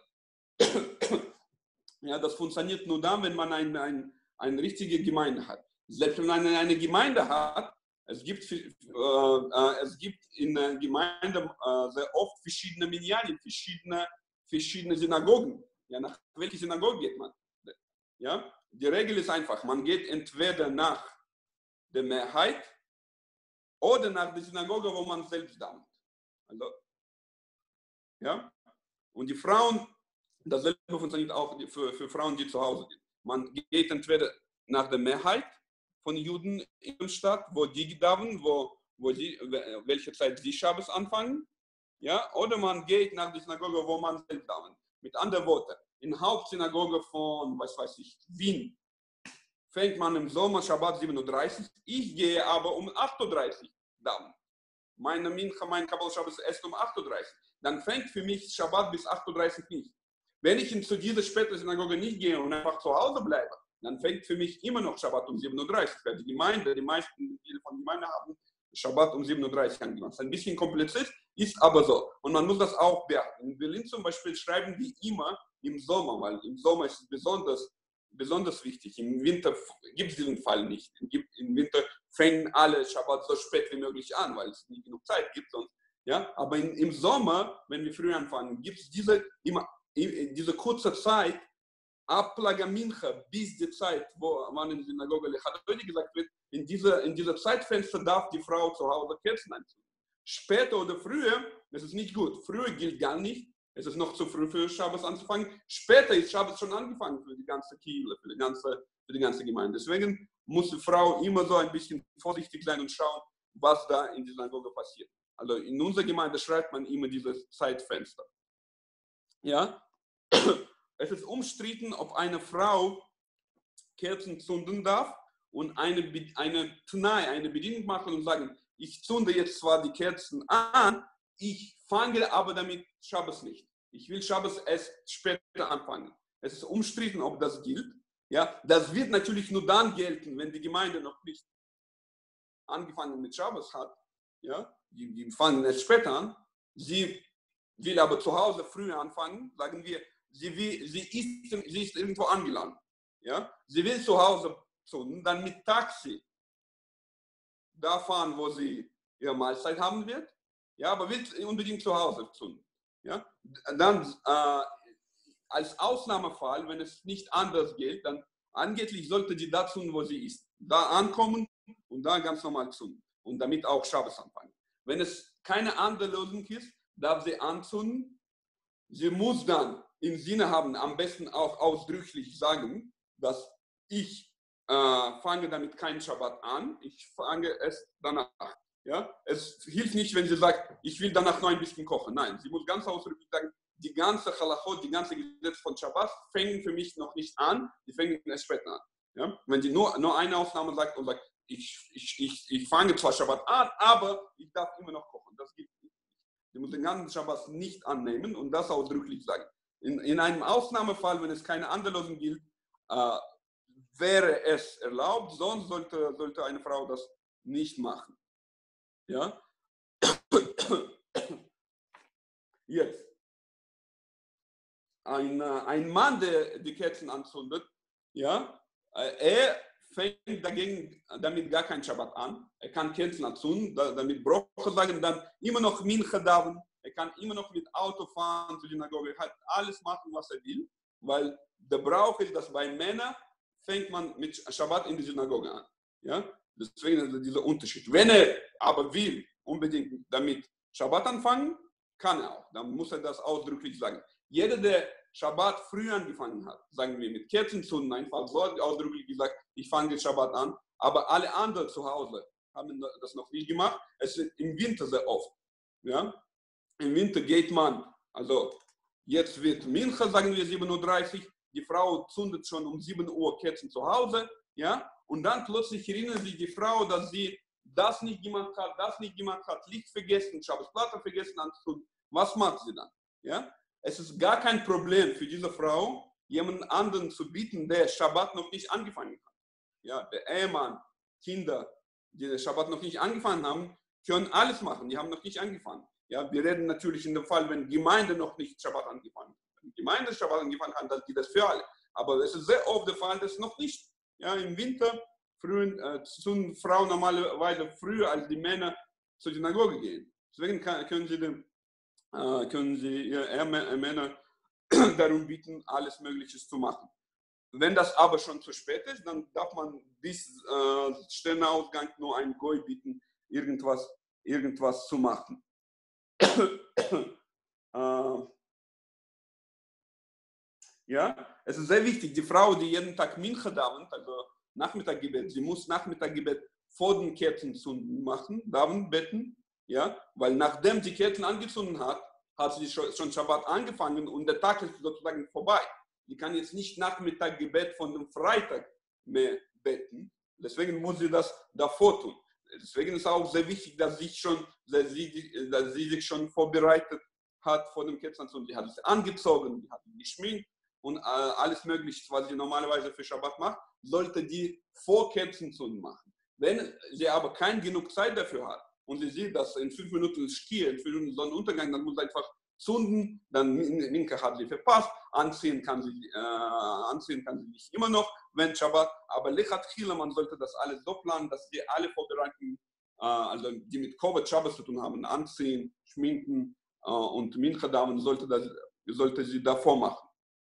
Ja, das funktioniert nur dann, wenn man ein, ein, eine richtige Gemeinde hat. Selbst wenn man eine, eine Gemeinde hat, es gibt, äh, äh, es gibt in der Gemeinde äh, sehr oft verschiedene Minyanim, verschiedene, verschiedene Synagogen. Ja, nach welcher Synagoge geht man? Ja, die Regel ist einfach, man geht entweder nach der Mehrheit oder nach der Synagoge, wo man selbst damit. Also, ja, und die Frauen, dasselbe funktioniert auch für, für Frauen, die zu Hause sind. Man geht entweder nach der Mehrheit von Juden in der Stadt, wo die gedaven, wo, wo die, welche Zeit sie Schabbos anfangen, ja, oder man geht nach der Synagoge, wo man selbst daven. Mit anderen Worten, in der Hauptsynagoge von, was weiß ich, Wien, fängt man im Sommer Shabbat sieben Uhr dreißig. Ich gehe aber um acht Uhr dreißig daven. Meine Mincha, mein Kabbalat Shabbat ist erst um acht Uhr dreißig. Dann fängt für mich Shabbat bis acht Uhr dreißig nicht. Wenn ich zu dieser späten Synagoge nicht gehe und einfach zu Hause bleibe, dann fängt für mich immer noch Shabbat um sieben Uhr dreißig. Weil die Gemeinde, die meisten, die von der Gemeinde haben, Schabbat um sieben Uhr dreißig angemacht. Das ist ein bisschen kompliziert, ist aber so. Und man muss das auch beachten. In Berlin zum Beispiel schreiben die immer im Sommer, weil im Sommer ist es besonders, besonders wichtig. Im Winter gibt es diesen Fall nicht. Im Winter fangen alle Schabbat so spät wie möglich an, weil es nicht genug Zeit gibt. Sonst, ja? Aber in, im Sommer, wenn wir früh anfangen, gibt es diese, immer, diese kurze Zeit, ab Plaga Mincha bis die Zeit, wo man in der Synagoge Lechatoni gesagt wird, in dieser in diese Zeitfenster darf die Frau zu Hause Kerzen anzünden. Später oder früher, das ist nicht gut. Früher gilt gar nicht. Es ist noch zu früh für Schabbos anzufangen. Später ist Schabbos schon angefangen für die ganze Kirche, für die ganze, für die ganze Gemeinde. Deswegen muss die Frau immer so ein bisschen vorsichtig sein und schauen, was da in der Synagoge passiert. Also in unserer Gemeinde schreibt man immer dieses Zeitfenster. Ja? Es ist umstritten, ob eine Frau Kerzen zünden darf und eine, eine Tnai, eine Bedingung machen und sagen, ich zünde jetzt zwar die Kerzen an, ich fange aber damit Schabbos nicht. Ich will Schabbos erst später anfangen. Es ist umstritten, ob das gilt. Ja, das wird natürlich nur dann gelten, wenn die Gemeinde noch nicht angefangen mit Schabbos hat. Ja, die, die fangen erst später an. Sie will aber zu Hause früher anfangen, sagen wir, Sie, will, sie, ist, sie ist irgendwo angelangt. Ja? Sie will zu Hause zünden, dann mit Taxi da fahren, wo sie ihre Mahlzeit haben wird, ja, aber will unbedingt zu Hause zünden. Ja? Dann äh, als Ausnahmefall, wenn es nicht anders gilt, dann angeblich sollte die da zünden, wo sie ist. Da ankommen und da ganz normal zünden. Und damit auch Schabbos anfangen. Wenn es keine andere Lösung ist, darf sie anzünden. Sie muss dann im Sinne haben, am besten auch ausdrücklich sagen, dass ich äh, fange damit keinen Schabbat an, ich fange es danach. Ja? Es hilft nicht, wenn sie sagt, ich will danach noch ein bisschen kochen. Nein, sie muss ganz ausdrücklich sagen, die ganze Halachot, die ganze Gesetze von Schabbat fängen für mich noch nicht an, die fängen erst später an. Ja? Wenn sie nur, nur eine Ausnahme sagt und sagt, ich, ich, ich, ich fange zwar Schabbat an, aber ich darf immer noch kochen. Das gibt es nicht. Sie muss den ganzen Schabbat nicht annehmen und das ausdrücklich sagen. In, in einem Ausnahmefall, wenn es keine andere Lösung gilt, äh, wäre es erlaubt, sonst sollte, sollte eine Frau das nicht machen. Ja? Jetzt. Ein, ein Mann, der die Kerzen anzündet, ja, er fängt dagegen, damit gar keinen Schabbat an. Er kann Kerzen anzünden, damit Broche sagen, dann immer noch Mincha daven. Er kann immer noch mit Auto fahren zur Synagoge, er kann alles machen, was er will, weil der Brauch ist, dass bei Männern fängt man mit Schabbat in die Synagoge an. Ja? Deswegen ist dieser Unterschied. Wenn er aber will, unbedingt damit Schabbat anfangen, kann er auch. Dann muss er das ausdrücklich sagen. Jeder, der Schabbat früh angefangen hat, sagen wir mit Kerzenzünden einfach, so ausdrücklich gesagt, ich fange Schabbat an, aber alle anderen zu Hause haben das noch nicht gemacht. Es ist im Winter sehr oft. Ja? Im Winter geht man, also jetzt wird Mincha, sagen wir sieben Uhr dreißig, die Frau zündet schon um sieben Uhr Kerzen zu Hause, ja, und dann plötzlich erinnert sich die Frau, dass sie das nicht gemacht hat, das nicht gemacht hat, Licht vergessen, Schabbosplatte vergessen anzutun. Was macht sie dann? Ja? Es ist gar kein Problem für diese Frau, jemanden anderen zu bieten, der Schabbat noch nicht angefangen hat. Ja, der Ehemann, Kinder, die den Schabbat noch nicht angefangen haben, können alles machen, die haben noch nicht angefangen. Ja, wir reden natürlich in dem Fall, wenn Gemeinde noch nicht Schabbat angefangen hat. Wenn Gemeinde Schabbat angefangen hat, dann geht das für alle. Aber es ist sehr oft der Fall, dass noch nicht. Ja, im Winter früh, äh, sind Frauen normalerweise früher als die Männer zur Synagoge gehen. Deswegen kann, können sie, den, äh, können sie ihre Männer darum bieten, alles Mögliche zu machen. Wenn das aber schon zu spät ist, dann darf man bis äh, Sternausgang nur einen Goy bieten, irgendwas, irgendwas zu machen. äh, ja, es ist sehr wichtig, die Frau, die jeden Tag Mincha davent, also Nachmittaggebet, sie muss Nachmittaggebet vor den Kerzenzünden machen, davent, beten, ja, weil nachdem sie Kerzen angezündet hat, hat sie schon Schabbat angefangen und der Tag ist sozusagen vorbei. Sie kann jetzt nicht Nachmittaggebet von dem Freitag mehr beten, deswegen muss sie das davor tun. Deswegen ist auch sehr wichtig, dass sie, schon, dass sie, dass sie sich schon vorbereitet hat vor dem Kerzenanzünden. Sie hat es angezogen, sie hat geschminkt und äh, alles Mögliche, was sie normalerweise für Schabbat macht, sollte die vor Kerzenanzünden machen. Wenn sie aber kein genug Zeit dafür hat und sie sieht, dass in fünf Minuten Stier, in fünf Minuten Sonnenuntergang, dann muss sie einfach zünden, dann Minka hat sie verpasst, anziehen kann sie, äh, anziehen kann sie nicht immer noch, wenn Shabbat, aber lechatchila, man sollte das alles so planen, dass die alle vorbereiten, äh, also die mit Kovot Shabbat zu tun haben, anziehen, schminken äh, und Mincha-Damen sollte, das, sollte sie davor machen.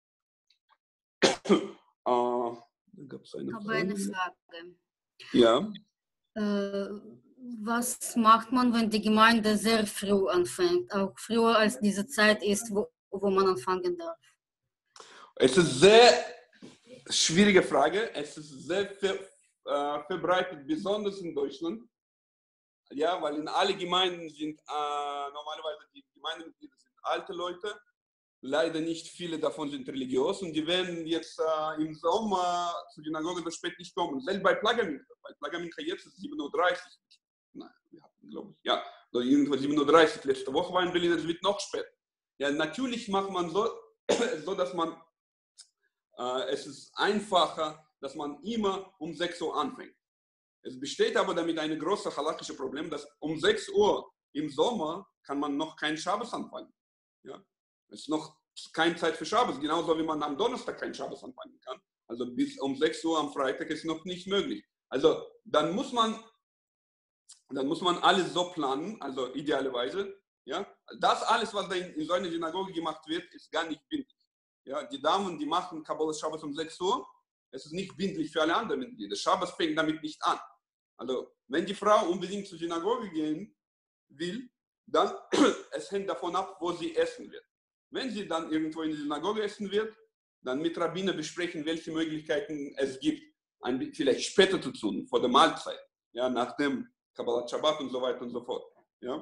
äh, gab's eine Ich habe Frage? eine Frage. Ja. Äh, was macht man, wenn die Gemeinde sehr früh anfängt, auch früher als diese Zeit ist, wo, wo man anfangen darf? Es ist eine sehr schwierige Frage. Es ist sehr ver, äh, verbreitet, besonders in Deutschland. Ja, weil in alle Gemeinden sind äh, normalerweise die Gemeindemitglieder sind alte Leute. Leider nicht viele davon sind religiös und die werden jetzt äh, im Sommer zur Synagoge so spät nicht kommen. Selbst bei Plagamincha. Bei Plagamincha jetzt ist sieben Uhr dreißig. Nein, wir hatten, glaube ich, ja, so irgendwo sieben Uhr dreißig. Letzte Woche war in Berlin, es wird noch spät. Ja, natürlich macht man so, so dass man, äh, es ist einfacher, dass man immer um sechs Uhr anfängt. Es besteht aber damit ein großes halakhisches Problem, dass um sechs Uhr im Sommer kann man noch keinen Schabbos anfangen. Ja? Es ist noch keine Zeit für Schabbos, genauso wie man am Donnerstag keinen Schabbos anfangen kann. Also bis um sechs Uhr am Freitag ist noch nicht möglich. Also dann muss man, dann muss man alles so planen, also idealerweise. Ja? Das alles, was da in, in so einer Synagoge gemacht wird, ist gar nicht bindlich. Ja? Die Damen, die machen Kabbalah Schabbos um sechs Uhr, es ist nicht bindlich für alle anderen Mitglieder. Schabbos fängt damit nicht an. Also wenn die Frau unbedingt zur Synagoge gehen will, dann es hängt davon ab, wo sie essen wird. Wenn sie dann irgendwo in der Synagoge essen wird, dann mit Rabbiner besprechen, welche Möglichkeiten es gibt, ein, vielleicht später zu tun, vor der Mahlzeit, ja, nach dem Kabbalat Shabbat und so weiter und so fort. Ja.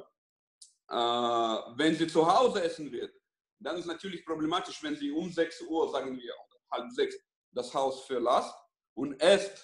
Äh, wenn sie zu Hause essen wird, dann ist es natürlich problematisch, wenn sie um sechs Uhr, sagen wir, halb sechs, das Haus verlässt und erst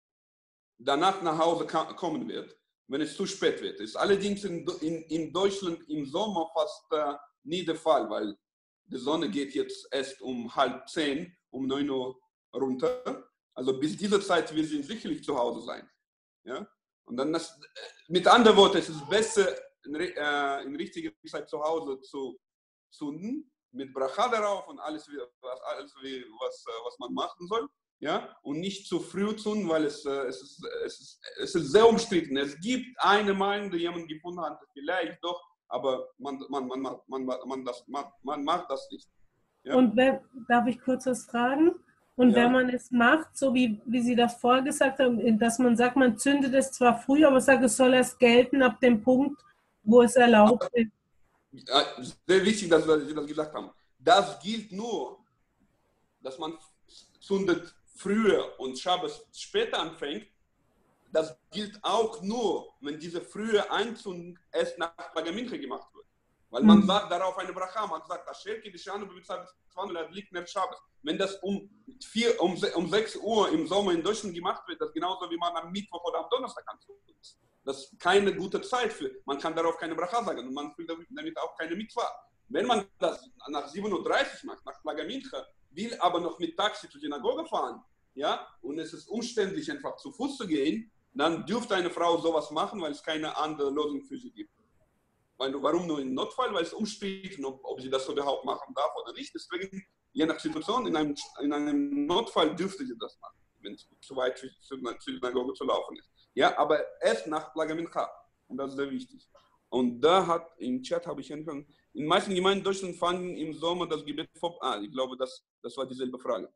danach nach Hause kommen wird, wenn es zu spät wird. Das ist allerdings in, in, in Deutschland im Sommer fast äh, nie der Fall, weil die Sonne geht jetzt erst um halb zehn, um neun Uhr runter. Also bis diese Zeit wir sind sicherlich zu Hause sein. Ja? Und dann das, mit anderen Worten, es ist besser in, äh, in richtiger Zeit zu Hause zu zünden, mit Bracha darauf und alles, was, alles was, was man machen soll. Ja? Und nicht zu früh zünden, weil es, es, ist, es, ist, es ist sehr umstritten. Es gibt eine Meinung, die jemand gefunden hat, vielleicht doch, aber man, man, man, man, man, man, das, man, man macht das nicht. Ja? Und wenn, darf ich kurz was fragen? Und Ja. wenn man es macht, so wie, wie Sie das vorgesagt haben, dass man sagt, man zündet es zwar früh, aber sagt, es soll erst gelten ab dem Punkt, wo es erlaubt ist. Ja, sehr wichtig, dass Sie das gesagt haben. Das gilt nur, dass man zündet früher und Schabbos später anfängt. Das gilt auch nur, wenn diese frühe Einzündung erst nach Plagamincha gemacht wird. Weil man mhm. sagt darauf eine Bracha, man sagt, Asher Kiddushanu b'mitzvah tzvanu liegt ner Schabbos. Wenn das um, vier, um, um sechs Uhr im Sommer in Deutschland gemacht wird, das ist genauso wie man am Mittwoch oder am Donnerstag anzündet. Das ist keine gute Zeit für, man kann darauf keine Bracha sagen und man fühlt damit auch keine Mitzvah. Wenn man das nach sieben Uhr dreißig macht, nach Plagamincha, will aber noch mit Taxi zur Synagoge fahren, ja, und es ist umständlich, einfach zu Fuß zu gehen, dann dürfte eine Frau sowas machen, weil es keine andere Lösung für sie gibt. Weil, warum nur im Notfall? Weil es umstritten, ob, ob sie das überhaupt machen darf oder nicht. Deswegen, je nach Situation, in einem, in einem Notfall dürfte sie das machen, wenn es zu weit zur Synagoge zu laufen ist. Ja, aber erst nach Plagamincha. Und das ist sehr wichtig. Und da hat, im Chat habe ich angefangen, in den meisten Gemeinden in Deutschland fangen im Sommer das Gebet vor. Ah, ich glaube, das, das war dieselbe Frage.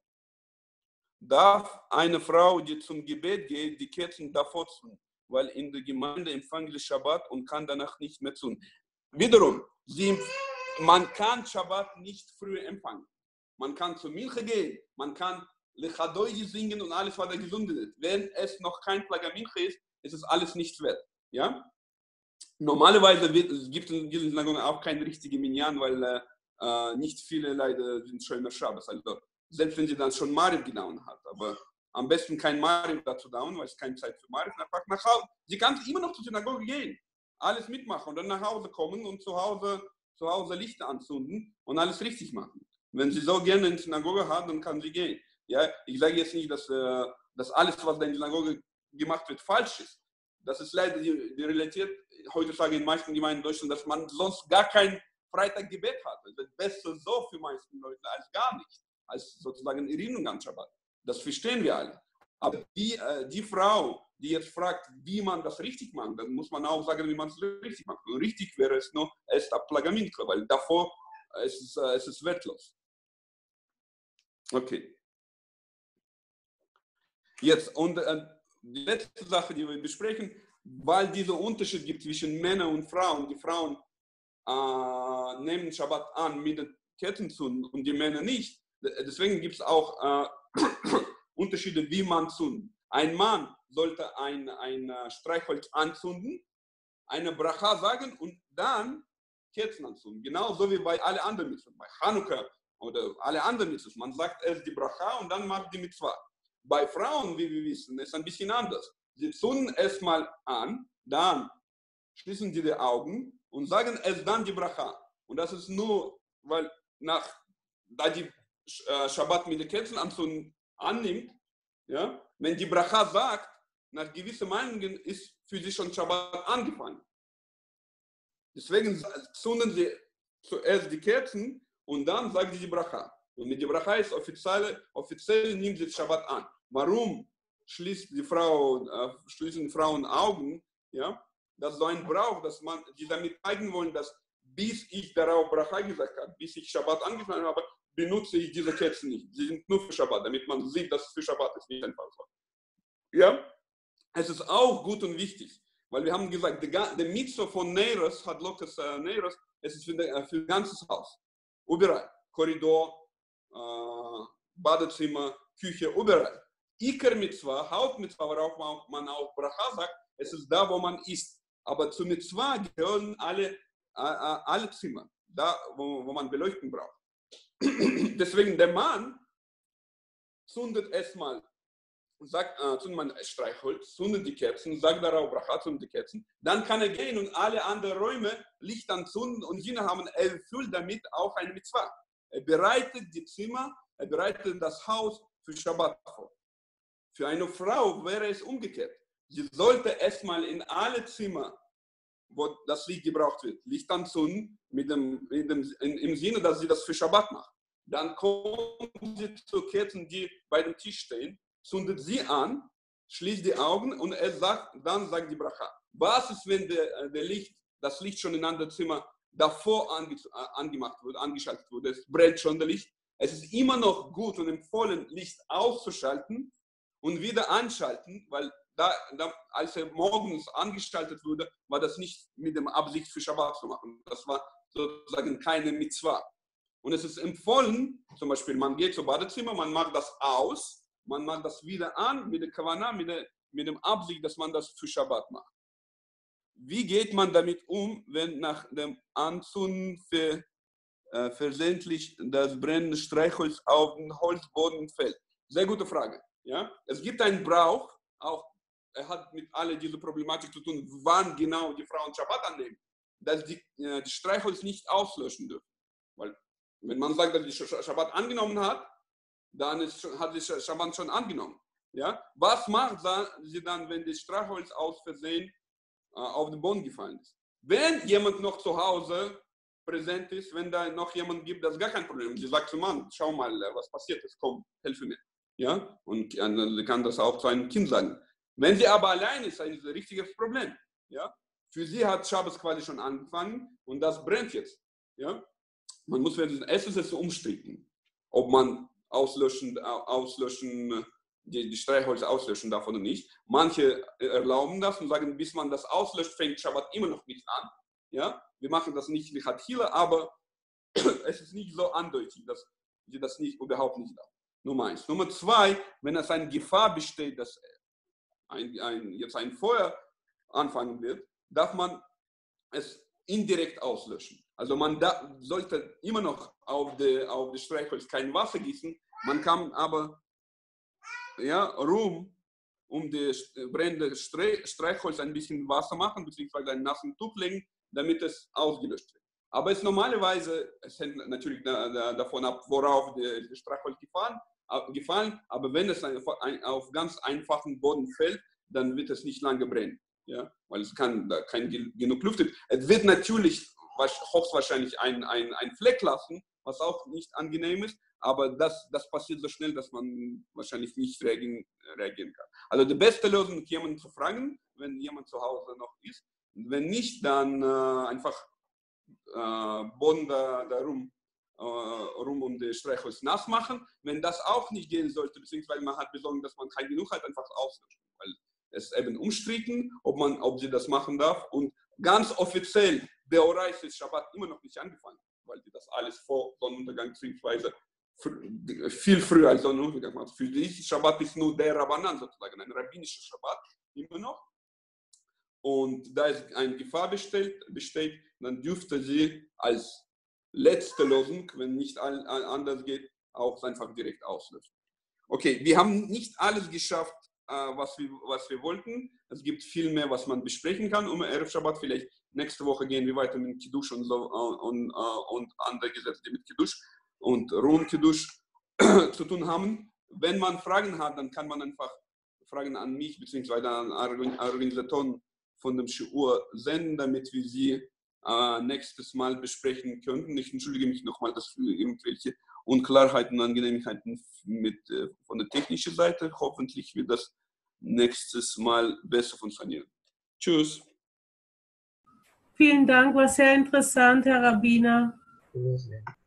Darf eine Frau, die zum Gebet geht, die Kerzen davor tun, weil in der Gemeinde empfangen sie Schabbat und kann danach nicht mehr tun. Wiederum, sie, man kann Schabbat nicht früh empfangen. Man kann zur Mincha gehen, man kann Lechadoiji singen und alles, was da gesungen ist. Wenn es noch kein Plagamincha ist, ist es alles nichts wert. Ja? Normalerweise wird, es gibt in diesen Synagogen auch kein richtiges Minyan, weil äh, nicht viele leider sind schöner Schabbat. Also, selbst wenn sie dann schon Mariv gedauen hat. Aber am besten kein Mariv dazu dauen, weil es keine Zeit für Mariv ist. Nach Hause. Sie kann immer noch zur Synagoge gehen, alles mitmachen und dann nach Hause kommen und zu Hause, zu Hause Lichter anzünden und alles richtig machen. Wenn sie so gerne in die Synagoge hat, dann kann sie gehen. Ja, ich sage jetzt nicht, dass, dass alles, was da in der Synagoge gemacht wird, falsch ist. Das ist leider die, die Realität heutzutage in den meisten Gemeinden in Deutschland, dass man sonst gar kein Freitaggebet hat. Es wird besser so für die meisten Leute als gar nicht, als sozusagen Erinnerung an Schabbat. Das verstehen wir alle. Aber die, äh, die Frau, die jetzt fragt, wie man das richtig macht, dann muss man auch sagen, wie man es richtig macht. Und richtig wäre es nur erst ab Plagamintkla, weil davor äh, es ist es ist wertlos. Okay. Jetzt, und äh, die letzte Sache, die wir besprechen, weil dieser Unterschied gibt zwischen Männern und Frauen. Die Frauen äh, nehmen Schabbat an mit den Ketten und die Männer nicht. Deswegen gibt es auch äh, Unterschiede, wie man zündet. Ein Mann sollte ein, ein Streichholz anzünden, eine Bracha sagen und dann Kerzen anzünden. Genauso wie bei allen anderen Mitzvot, bei Chanukka oder alle anderen Mitzvot. Man sagt erst die Bracha und dann macht die Mitzvah. Bei Frauen, wie wir wissen, ist es ein bisschen anders. Sie zünden erstmal an, dann schließen sie die Augen und sagen erst dann die Bracha. Und das ist nur, weil nach, da die äh, Schabbat mit den Kerzen anzünden annimmt, ja, wenn die Bracha sagt, nach gewissen Meinungen ist für sie schon Schabbat angefangen. Deswegen zünden sie zuerst die Kerzen und dann sagen sie die Bracha. Und mit der Bracha ist offiziell, offiziell nimmt sie Schabbat an. Warum schließt die Frau, äh, schließen die Frauen Augen? Ja? Das ist so ein Brauch, dass man, die damit zeigen wollen, dass bis ich darauf Bracha gesagt habe, bis ich Schabbat angefangen habe, benutze ich diese Kerzen nicht. Sie sind nur für Schabbat, damit man sieht, dass es für Schabbat ist, nicht einfach so. Ja? Es ist auch gut und wichtig, weil wir haben gesagt, der, der Mitzvah von Neiros, hat Lokas äh, Neiros, es ist für, de, für das ganze Haus. Überall. Korridor, äh, Badezimmer, Küche, überall. Iker Mitzvah, Hauptmitzvah, worauf man, man auch Bracha sagt, es ist da, wo man isst. Aber zur Mitzvah gehören alle, äh, alle Zimmer, da, wo, wo man Beleuchtung braucht. Deswegen der Mann zündet erstmal, sagt, äh, zündet man Streichholz, zündet die Kerzen, sagt darauf Bracha, zündet die Kerzen, dann kann er gehen und alle anderen Räume Licht anzünden und jene haben erfüllt damit auch eine Mitzvah. Er bereitet die Zimmer, er bereitet das Haus für Schabbat vor. Für eine Frau wäre es umgekehrt. Sie sollte erstmal in alle Zimmer, wo das Licht gebraucht wird, Licht anzünden, mit dem, mit dem, in, im Sinne, dass sie das für Schabbat macht. Dann kommt sie zu Kerzen, die bei dem Tisch stehen, zündet sie an, schließt die Augen und er sagt, dann sagt die Bracha. Was ist, wenn der, der Licht, das Licht schon in einem Zimmer davor ange, angemacht wurde, angeschaltet wurde, es brennt schon das Licht. Es ist immer noch gut und empfohlen, Licht auszuschalten und wieder anschalten, weil da, da, als er morgens angeschaltet wurde, war das nicht mit der Absicht für Schabbat zu machen. Das war sozusagen keine Mitzvah. Und es ist empfohlen, zum Beispiel, man geht zum Badezimmer, man macht das aus, man macht das wieder an mit der Kavanah, mit, der, mit dem Absicht, dass man das für Schabbat macht. Wie geht man damit um, wenn nach dem Anzünden für, äh, versehentlich das brennende Streichholz auf den Holzboden fällt? Sehr gute Frage. Ja? Es gibt einen Brauch, auch er hat mit all dieser Problematik zu tun, wann genau die Frauen Schabbat annehmen, dass die, äh, die Streichholz nicht auslöschen dürfen. Weil, wenn man sagt, dass die Schabbat angenommen hat, dann ist, hat die Schabbat schon angenommen. Ja? Was macht sie dann, wenn das Streichholz aus Versehen äh, auf den Boden gefallen ist? Wenn jemand noch zu Hause präsent ist, wenn da noch jemand gibt, das ist gar kein Problem. Sie sagt zum Mann, schau mal, was passiert ist, komm, helfe mir. Ja? Und äh, sie kann das auch zu einem Kind sagen. Wenn sie aber allein ist, ist ein richtiges Problem. Ja? Für sie hat Schabbat quasi schon angefangen und das brennt jetzt. Ja? Man muss wissen, es ist umstritten, ob man auslöschen, auslöschen die, die Streichholz auslöschen darf oder nicht. Manche erlauben das und sagen, bis man das auslöscht, fängt Schabbat immer noch nicht an. Ja? Wir machen das nicht wie Hatchila, aber es ist nicht so eindeutig, dass sie das nicht, überhaupt nicht darf. Nummer eins. Nummer zwei, wenn es eine Gefahr besteht, dass Ein, ein, jetzt ein Feuer anfangen wird, darf man es indirekt auslöschen. Also man da, sollte immer noch auf die, auf die Streichholz kein Wasser gießen, man kann aber ja, rum um die brennende Streichholz ein bisschen Wasser machen, beziehungsweise einen nassen Tuch legen, damit es ausgelöscht wird. Aber es normalerweise, es hängt natürlich da, da, davon ab, worauf die, die Streichholz gefallen, gefallen, aber wenn es ein, ein, auf ganz einfachen Boden fällt, dann wird es nicht lange brennen. Ja? Weil es kann, da kein genug Luft ist. Es wird natürlich höchstwahrscheinlich ein, ein, ein Fleck lassen, was auch nicht angenehm ist, aber das, das passiert so schnell, dass man wahrscheinlich nicht reagieren, reagieren kann. Also die beste Lösung ist, jemanden zu fragen, wenn jemand zu Hause noch ist. Wenn nicht, dann äh, einfach äh, Boden da, da rum, äh, rum um die Streichholz nass machen. Wenn das auch nicht gehen sollte, beziehungsweise man hat Besorgung, dass man kein genug hat, einfach auslöschen. Weil es ist eben umstritten, ob, man, ob sie das machen darf. Und ganz offiziell, der Orais ist Schabbat immer noch nicht angefangen, weil die das alles vor Sonnenuntergang beziehungsweise viel früher als Sonnenuntergang machen. Für die Schabbat ist nur der Rabbanan sozusagen, ein rabbinischer Schabbat immer noch. Und da es eine Gefahr besteht, besteht, dann dürfte sie als letzte Lösung, wenn nicht all, all anders geht, auch einfach direkt auslösen. Okay, wir haben nicht alles geschafft, äh, was, wir, was wir wollten. Es gibt viel mehr, was man besprechen kann um Erev Shabbat. Vielleicht nächste Woche gehen wir weiter mit Kiddush und, so, äh, und, äh, und andere Gesetze, die mit Kiddush und Ruhen Kiddush zu tun haben. Wenn man Fragen hat, dann kann man einfach Fragen an mich bzw. an Organisatoren von dem Shiur senden, damit wir sie äh, nächstes Mal besprechen könnten. Ich entschuldige mich nochmal, dass für irgendwelche Unklarheiten und Angenehmigkeiten mit, äh, von der technischen Seite. Hoffentlich wird das nächstes Mal besser funktionieren. Tschüss. Vielen Dank, war sehr interessant, Herr Rabbiner.